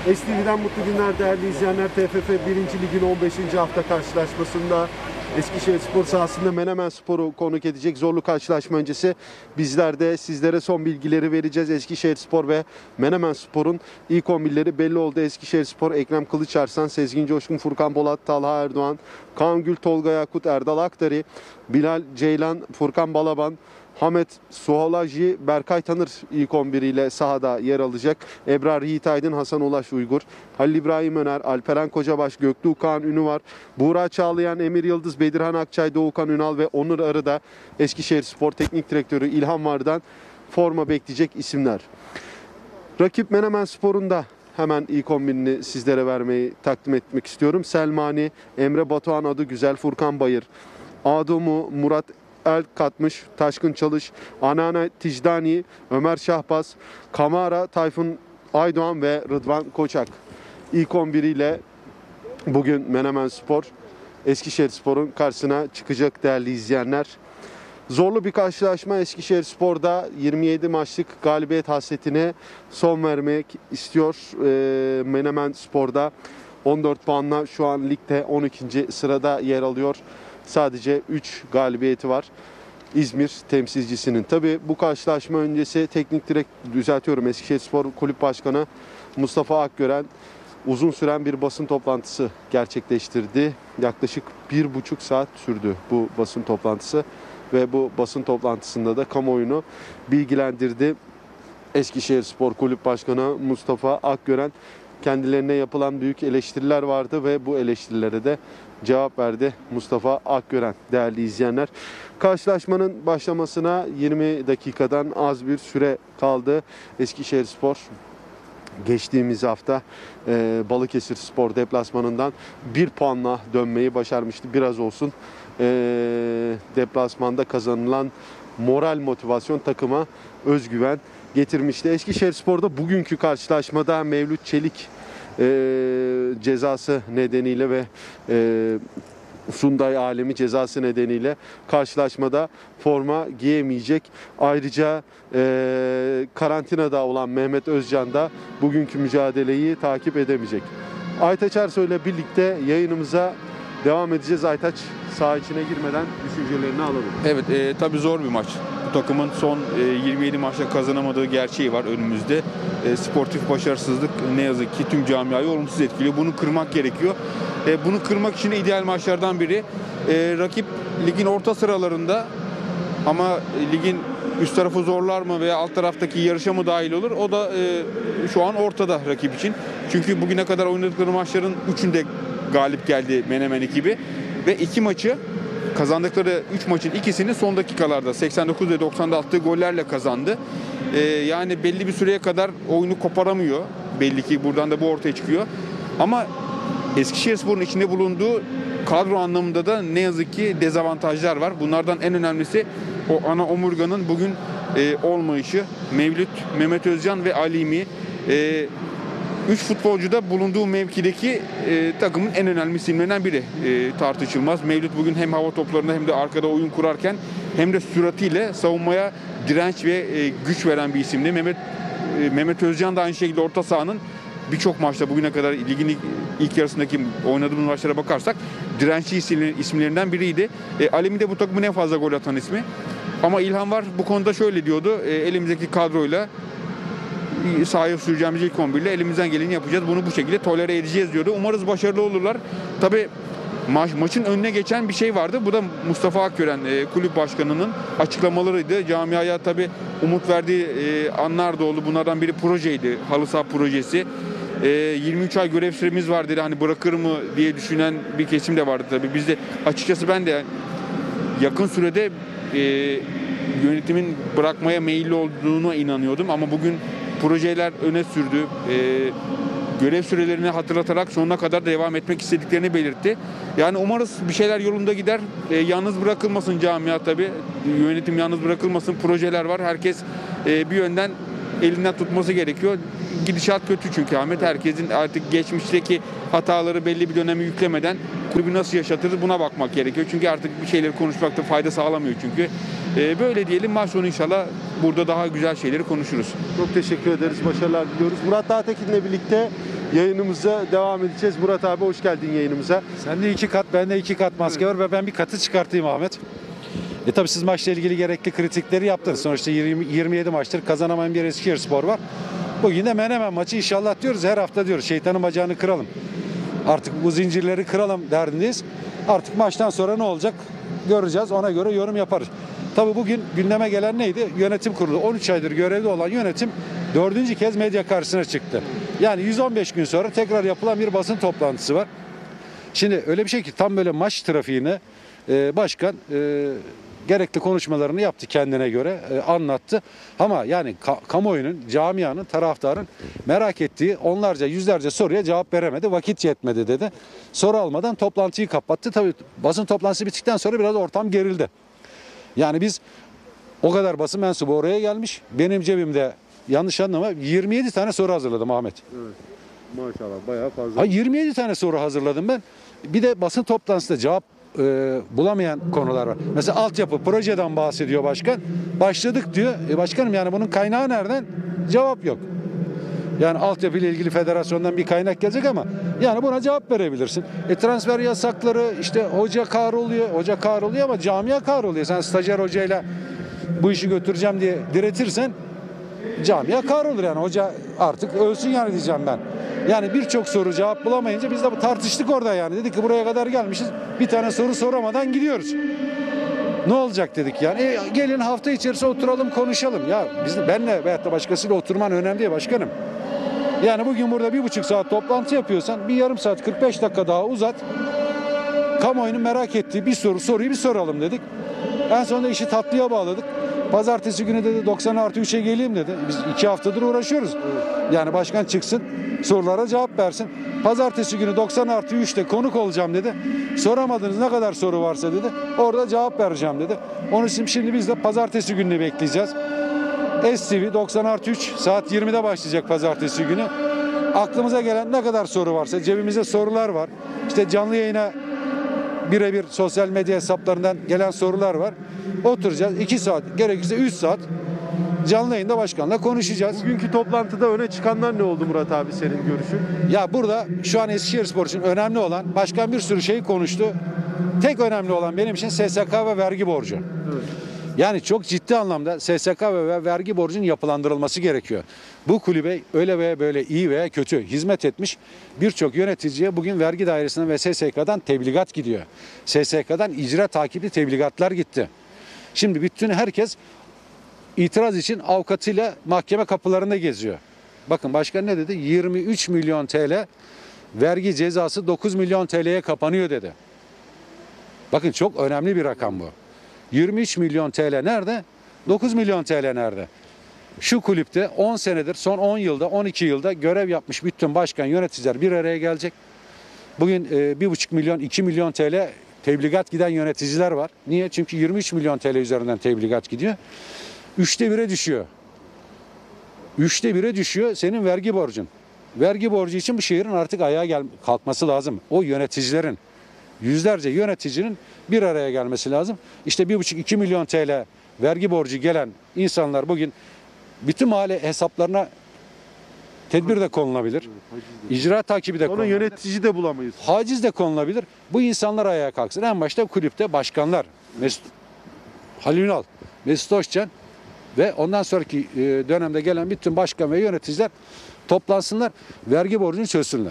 STV'den mutlu günler değerli izleyenler. TFF 1. Lig'in 15. hafta karşılaşmasında Eskişehir Spor sahasında Menemen Spor'u konuk edecek. Zorlu karşılaşma öncesi bizler de sizlere son bilgileri vereceğiz. Eskişehir Spor ve Menemen Spor'un ilk 11'leri belli oldu. Eskişehir Spor, Ekrem Kılıçarslan, Sezgin Coşkun, Furkan Polat, Talha Erdoğan, Kaan Gül, Tolga Yakut, Erdal Aktari, Bilal Ceylan, Furkan Balaban, Hamet Suhalaji, Berkay Tanır ilk 11 ile sahada yer alacak. Ebrar Yiğit Aydın, Hasan Ulaş Uygur, Halil İbrahim Öner, Alperen Kocabaş, Göktuğ Kaan Ünüvar, Buğra Çağlayan, Emir Yıldız, Bedirhan Akçay, Doğukan Ünal ve Onur Arı'da Eskişehir Spor Teknik Direktörü İlhan Var'dan forma bekleyecek isimler. Rakip Menemen Spor'un da hemen ilk 11'ini sizlere vermeyi takdim etmek istiyorum. Selmani, Emre Batuhan Adıgüzel, Furkan Bayır, Adomu, Murat El Katmış, Taşkın Çalış, Anana Ticdani, Ömer Şahbaz, Kamara, Tayfun Aydoğan ve Rıdvan Koçak. İlk 11 ile bugün Menemen Spor, Eskişehir Spor'un karşısına çıkacak değerli izleyenler. Zorlu bir karşılaşma. Eskişehir Spor'da 27 maçlık galibiyet hasretine son vermek istiyor. Menemen Spor'da 14 puanla şu an ligde 12. sırada yer alıyor. Sadece 3 galibiyeti var İzmir temsilcisinin. Tabii bu karşılaşma öncesi Eskişehir Spor Kulüp Başkanı Mustafa Akgören uzun süren bir basın toplantısı gerçekleştirdi. Yaklaşık 1,5 saat sürdü bu basın toplantısı ve bu basın toplantısında da kamuoyunu bilgilendirdi. Eskişehir Spor Kulüp Başkanı Mustafa Akgören kendilerine yapılan büyük eleştiriler vardı ve bu eleştirilere de cevap verdi Mustafa Akgören değerli izleyenler. Karşılaşmanın başlamasına 20 dakikadan az bir süre kaldı. Eskişehir Spor geçtiğimiz hafta Balıkesir Spor deplasmanından 1 puanla dönmeyi başarmıştı. Biraz olsun deplasmanda kazanılan moral motivasyon takıma özgüven getirmişti. Eskişehir Spor'da bugünkü karşılaşmada Mevlüt Çelik cezası nedeniyle ve Sunday Alemi cezası nedeniyle karşılaşmada forma giyemeyecek. Ayrıca karantinada olan Mehmet Özcan da bugünkü mücadeleyi takip edemeyecek. Aytaç Ersoy ile birlikte yayınımıza devam edeceğiz. Aytaç, saha içine girmeden düşüncelerini alalım. Evet, tabii zor bir maç. Bu takımın son 27 maçta kazanamadığı gerçeği var önümüzde. Sportif başarısızlık ne yazık ki tüm camiayı olumsuz etkiliyor. Bunu kırmak gerekiyor. Bunu kırmak için ideal maçlardan biri. Rakip ligin orta sıralarında ama ligin üst tarafı zorlar mı veya alt taraftaki yarışa mı dahil olur? O da şu an ortada rakip için. Çünkü bugüne kadar oynadıkları maçların 3'ünde galip geldi Menemen ekibi ve 2 maçı kazandıkları 3 maçın ikisini son dakikalarda 89 ve 90'da attığı gollerle kazandı. Yani belli bir süreye kadar oyunu koparamıyor. Belli ki buradan da bu ortaya çıkıyor. Ama Eskişehirspor'un içinde bulunduğu kadro anlamında da ne yazık ki dezavantajlar var. Bunlardan en önemlisi o ana omurganın bugün olmayışı. Mevlüt, Mehmet Özcan ve Alimi. 3 futbolcu da bulunduğu mevkideki takımın en önemli isimlerinden biri tartışılmaz. Mevlüt bugün hem hava toplarında hem de arkada oyun kurarken hem de süratiyle savunmaya direnç ve güç veren bir isimdi. Mehmet Özcan da aynı şekilde orta sahanın birçok maçta bugüne kadar ligin ilk yarısındaki oynadığımız maçlara bakarsak dirençli isimlerinden biriydi. Alemi de bu takımın en fazla gol atan ismi. Ama İlhan Var bu konuda şöyle diyordu. Elimizdeki kadroyla sahaya süreceğimiz ilk 11 ile elimizden geleni yapacağız. Bunu bu şekilde tolere edeceğiz diyordu. Umarız başarılı olurlar. Tabii maçın önüne geçen bir şey vardı. Bu da Mustafa Akgören kulüp başkanının açıklamalarıydı. Camiaya tabii umut verdiği anlar da oldu. Bunlardan biri projeydi. Halı saha projesi. 23 ay görev süremiz var dedi. Hani bırakır mı diye düşünen bir kesim de vardı tabii. Biz de açıkçası ben de yakın sürede yönetimin bırakmaya meyilli olduğuna inanıyordum. Ama bugün projeler öne sürdü. Görev sürelerini hatırlatarak sonuna kadar devam etmek istediklerini belirtti. Yani umarız bir şeyler yolunda gider. Yalnız bırakılmasın camia tabii. Yönetim yalnız bırakılmasın. Projeler var. Herkes bir yönden elinden tutması gerekiyor. Gidişat kötü çünkü Ahmet. Herkesin artık geçmişteki hataları belli bir dönemi yüklemeden kulübü nasıl yaşatırız buna bakmak gerekiyor. Çünkü artık bir şeyleri konuşmakta fayda sağlamıyor çünkü. Böyle diyelim, maç sonu inşallah burada daha güzel şeyleri konuşuruz. Çok teşekkür ederiz. Başarılar diliyoruz. Murat Dağtekin'le birlikte Yayınımıza devam edeceğiz. Murat abi hoş geldin yayınımıza. Sende 2 kat, bende 2 kat maske var ve ben bir katı çıkartayım Ahmet. Tabii siz maçla ilgili gerekli kritikleri yaptınız. Sonuçta 27 maçtır kazanamayan bir Eskişehirspor var. Bugün de Menemen maçı inşallah diyoruz. Her hafta diyoruz şeytanın bacağını kıralım. Artık bu zincirleri kıralım derdindeyiz. Artık maçtan sonra ne olacak göreceğiz. Ona göre yorum yaparız. Tabii bugün gündeme gelen neydi? Yönetim kurulu. 13 aydır görevde olan yönetim 4. kez medya karşısına çıktı. Yani 115 gün sonra tekrar yapılan bir basın toplantısı var. Şimdi öyle bir şey ki tam böyle maç trafiğine başkan gerekli konuşmalarını yaptı kendine göre anlattı. Ama yani kamuoyunun, camianın, taraftarın merak ettiği onlarca, yüzlerce soruya cevap veremedi. Vakit yetmedi dedi. Soru almadan toplantıyı kapattı. Tabii basın toplantısı bittikten sonra biraz ortam gerildi. Yani biz o kadar basın mensubu oraya gelmiş. Benim cebimde yanlış anlama 27 tane soru hazırladım Ahmet. Evet. Maşallah bayağı fazla. Ha, 27 tane soru hazırladım ben. Bir de basın toplantısında cevap bulamayan konular var. Mesela altyapı projeden bahsediyor başkan. Başladık diyor. Başkanım yani bunun kaynağı nereden? Cevap yok. Yani altyapı ile ilgili federasyondan bir kaynak gelecek ama yani buna cevap verebilirsin. Transfer yasakları işte hoca kahroluyor ama camia kahroluyor. Sen stajyer hocayla bu işi götüreceğim diye diretirsen camia kahrolur yani hoca artık ölsün yani diyeceğim ben. Yani birçok soru cevap bulamayınca biz de tartıştık orada yani. Dedik ki buraya kadar gelmişiz. Bir tane soru soramadan gidiyoruz. Ne olacak dedik yani. Gelin hafta içerisinde oturalım konuşalım. Ya benle veyahut da başkasıyla oturman önemli değil başkanım. Yani bugün burada 1,5 saat toplantı yapıyorsan bir yarım saat 45 dakika daha uzat. Kamuoyunun merak ettiği bir soruyu bir soralım dedik. En sonunda işi tatlıya bağladık. Pazartesi günü dedi 90+3'e geleyim dedi. Biz 2 haftadır uğraşıyoruz. Yani başkan çıksın sorulara cevap versin. Pazartesi günü 90+3'te konuk olacağım dedi. Soramadınız ne kadar soru varsa dedi. Orada cevap vereceğim dedi. Onun için şimdi biz de pazartesi gününü bekleyeceğiz. STV 90+3 saat 20'de başlayacak pazartesi günü. Aklımıza gelen ne kadar soru varsa cebimizde sorular var. İşte canlı yayına birebir sosyal medya hesaplarından gelen sorular var. Oturacağız 2 saat gerekirse 3 saat canlı yayında başkanla konuşacağız. Bugünkü toplantıda öne çıkanlar ne oldu Murat abi senin görüşün? Ya burada şu an Eskişehirspor için önemli olan başkan bir sürü şey konuştu. Tek önemli olan benim için SSK ve vergi borcu. Evet. Yani çok ciddi anlamda SSK ve vergi borcunun yapılandırılması gerekiyor. Bu kulübe öyle veya böyle iyi veya kötü hizmet etmiş birçok yöneticiye bugün vergi dairesinden ve SSK'dan tebligat gidiyor. SSK'dan icra takipli tebligatlar gitti. Şimdi bütün herkes itiraz için avukatıyla mahkeme kapılarında geziyor. Bakın başkan ne dedi? 23 milyon TL vergi cezası 9 milyon TL'ye kapanıyor dedi. Bakın çok önemli bir rakam bu. 23 milyon TL nerede? 9 milyon TL nerede? Şu kulüpte 10 senedir, son 10 yılda, 12 yılda görev yapmış bütün başkan, yöneticiler bir araya gelecek. Bugün 1,5 milyon, 2 milyon TL tebligat giden yöneticiler var. Niye? Çünkü 23 milyon TL üzerinden tebligat gidiyor. 1/3'e düşüyor. 1/3'e düşüyor senin vergi borcun. Vergi borcu için bu şehrin artık ayağa kalkması lazım. O yöneticilerin, yüzlerce yöneticinin bir araya gelmesi lazım. İşte 1,5-2 milyon TL vergi borcu gelen insanlar bugün bütün mahalle hesaplarına tedbir de konulabilir. İcra takibi de Sonra konulabilir. yönetici de bulamayız. Haciz de konulabilir. Bu insanlar ayağa kalksın. En başta kulüpte başkanlar, Halil Ünal, Mesut Özcan ve ondan sonraki dönemde gelen bütün başkan ve yöneticiler toplansınlar, vergi borcunu çözsünler.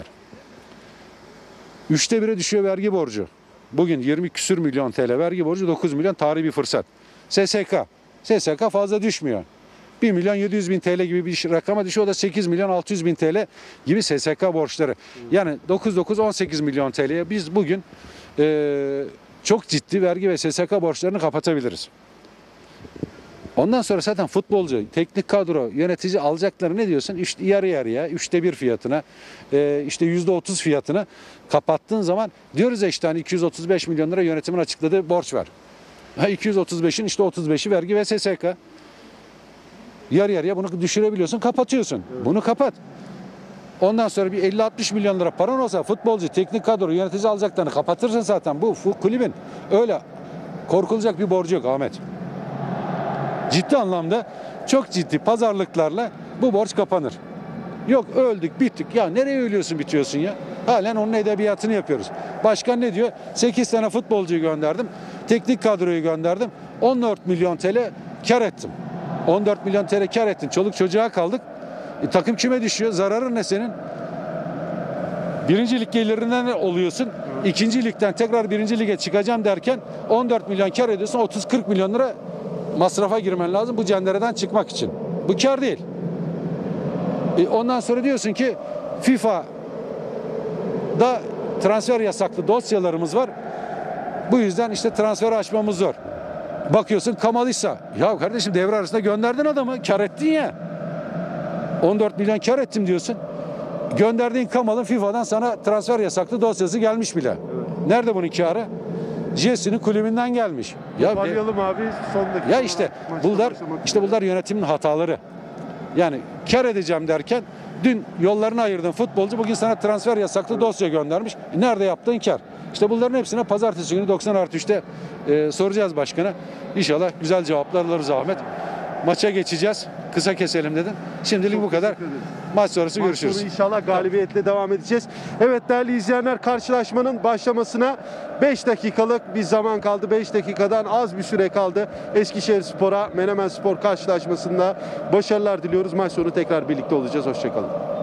1/3'e düşüyor vergi borcu. Bugün 20 küsür milyon TL vergi borcu, 9 milyon tarihi bir fırsat. SSK fazla düşmüyor. 1 milyon 700 bin TL gibi bir rakama düşüyor. O da 8 milyon 600 bin TL gibi SSK borçları. Yani 18 milyon TL'ye biz bugün çok ciddi vergi ve SSK borçlarını kapatabiliriz. Ondan sonra zaten futbolcu, teknik kadro, yönetici alacakları ne diyorsun? Yarı yarıya, 1/3 fiyatına, işte %30 fiyatına kapattığın zaman diyoruz ya işte hani 235 milyon lira yönetimin açıkladığı borç var. 235'in işte 35'i vergi ve SSK. Yarı yarıya bunu düşürebiliyorsun, kapatıyorsun. Evet. Bunu kapat. Ondan sonra bir 50-60 milyon lira paran olsa futbolcu, teknik kadro, yönetici alacaklarını kapatırsın zaten. Bu kulübün öyle korkulacak bir borcu yok Ahmet. Ciddi anlamda çok ciddi pazarlıklarla bu borç kapanır. Yok öldük bittik. Ya nereye ölüyorsun bitiyorsun ya? Halen onun edebiyatını yapıyoruz. Başkan ne diyor? 8 tane futbolcuyu gönderdim. Teknik kadroyu gönderdim. 14 milyon TL kar ettim. 14 milyon TL kar ettin. Çoluk çocuğa kaldık. Takım küme düşüyor. Zararın ne senin? Birinci lig gelirinden oluyorsun. İkinci ligden tekrar birinci lige çıkacağım derken 14 milyon kar ediyorsun. 30-40 milyon lira masrafa girmen lazım bu cendereden çıkmak için. Bu kar değil. Ondan sonra diyorsun ki FIFA'da transfer yasaklı dosyalarımız var. Bu yüzden işte transfer açmamız zor. Bakıyorsun Kamalissa. Ya kardeşim devre arasında gönderdin adamı. Kar ettin ya. 14 milyon kar ettim diyorsun. Gönderdiğin Kamal'ın FIFA'dan sana transfer yasaklı dosyası gelmiş bile. Nerede bunun karı? Jesse'nin kulübünden gelmiş. Ya Varyalım abi son dakika. ya işte bunlar yönetimin hataları. Yani kar edeceğim derken dün yollarını ayırdığın futbolcu bugün sana transfer yasaklı dosya göndermiş. Nerede yaptığın kar? İşte bunların hepsine pazartesi günü 90+3'te soracağız başkana. İnşallah güzel cevaplar alırız Ahmet. Maça geçeceğiz. Kısa keselim dedim. Şimdilik bu kadar. Maç sonrası görüşürüz. Maç sonu inşallah galibiyetle devam edeceğiz. Evet değerli izleyenler, karşılaşmanın başlamasına 5 dakikalık bir zaman kaldı. 5 dakikadan az bir süre kaldı. Eskişehirspor'a Menemenspor karşılaşmasında başarılar diliyoruz. Maç sonu tekrar birlikte olacağız. Hoşçakalın.